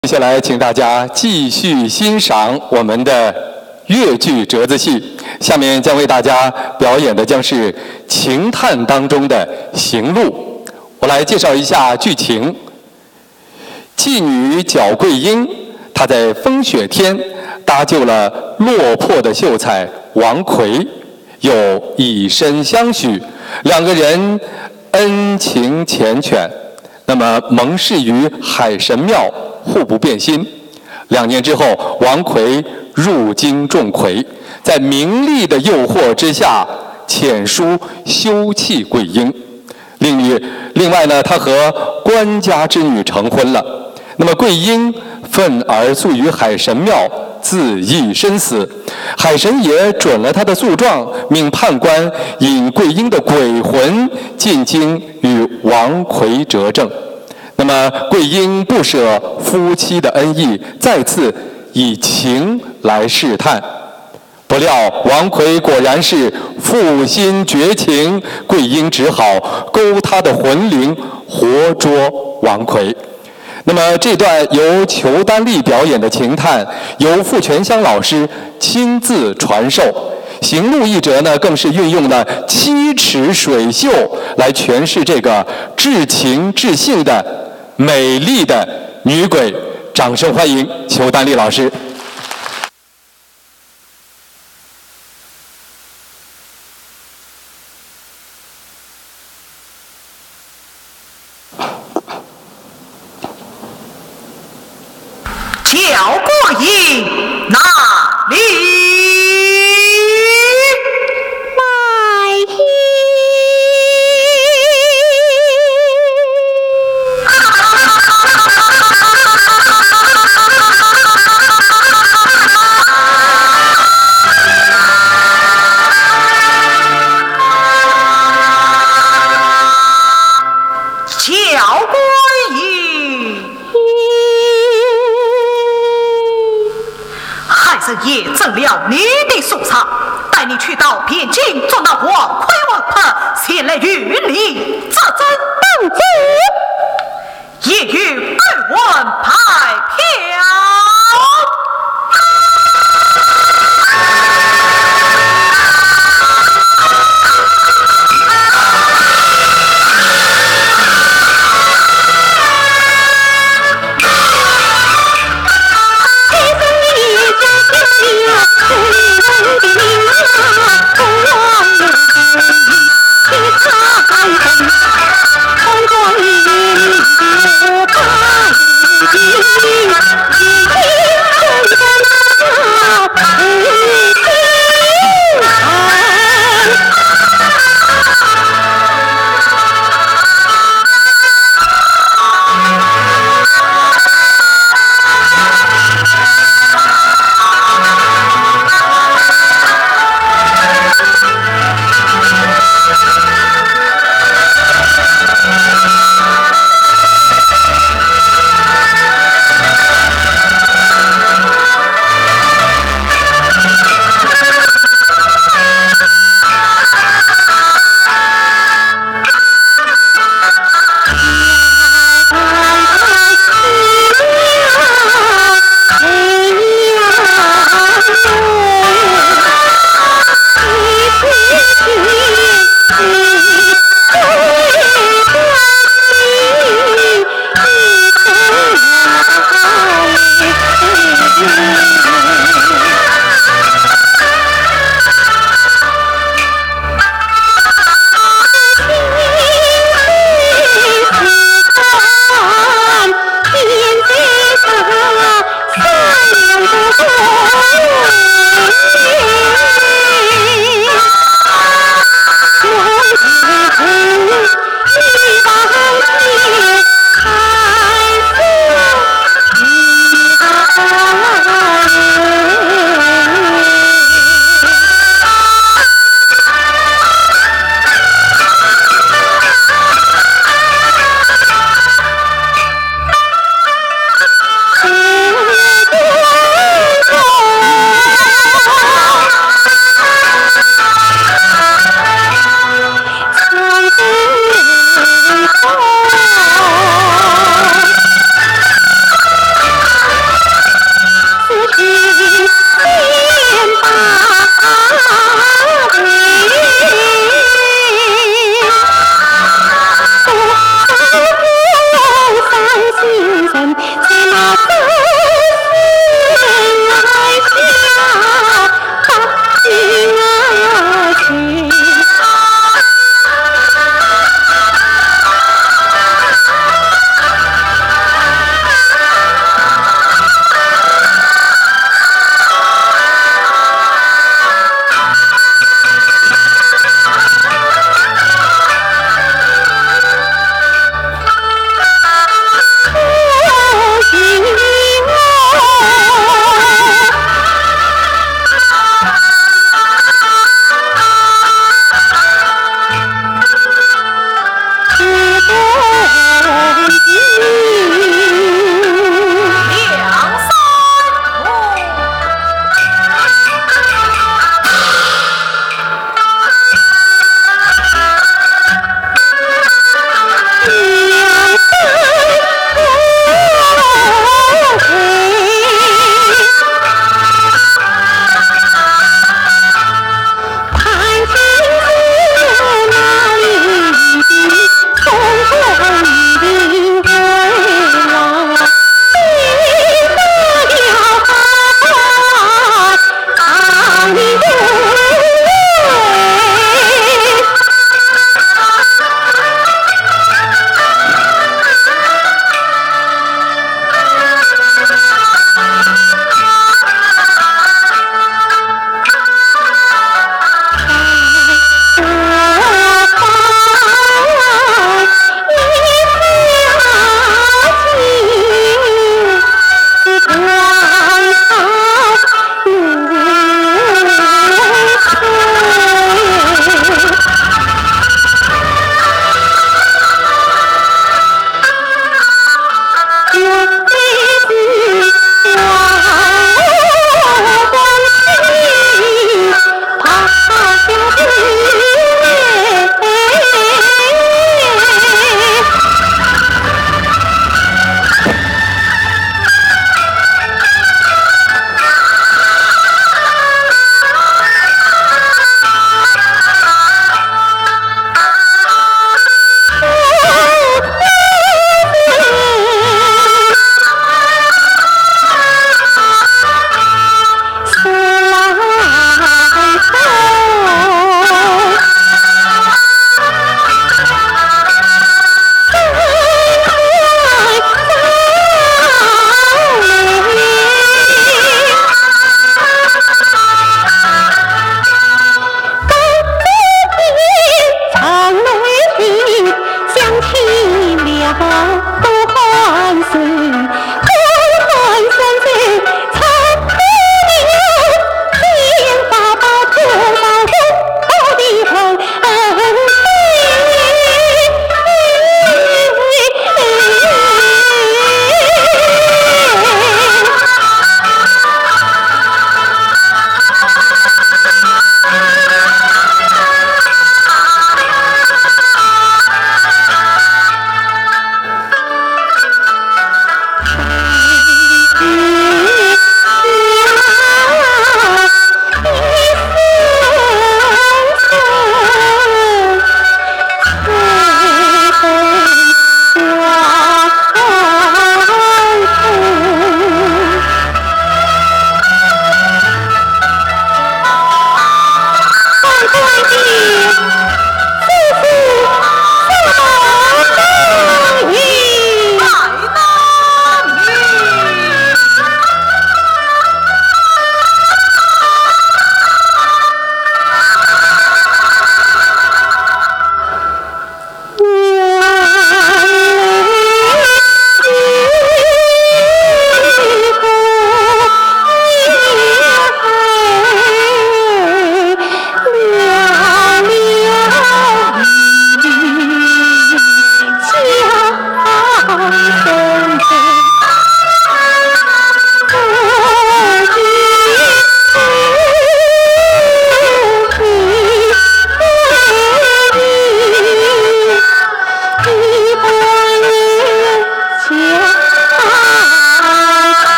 接下来，请大家继续欣赏我们的越剧折子戏。下面将为大家表演的将是情探当中的行路。我来介绍一下剧情。妓女脚桂英，她在风雪天搭救了落魄的秀才王奎，又以身相许，两个人恩情缱绻。那么盟誓于海神庙，互不变心。2年之后，王奎入京种葵，在名利的诱惑之下，遣书休弃桂英。另外呢，他和官家之女成婚了。那么桂英愤而诉于海神庙，自缢身死。海神爷准了他的诉状，命判官引桂英的鬼魂进京与王奎折正。那么桂英不舍夫妻的恩义，再次以情来试探。不料王奎果然是负心绝情，桂英只好勾他的魂灵，活捉王奎。那么这段由裘丹丽表演的情探，由傅全香老师亲自传授。行路一折呢，更是运用了7尺水袖来诠释这个至情至性的美丽的女鬼。掌声欢迎裘丹丽老师。 脚桂英哪里来意？ 脚桂英，海神爷赠了你的素草，带你去到边境捉拿王奎王他，前来与你作证。 当主也与2万派。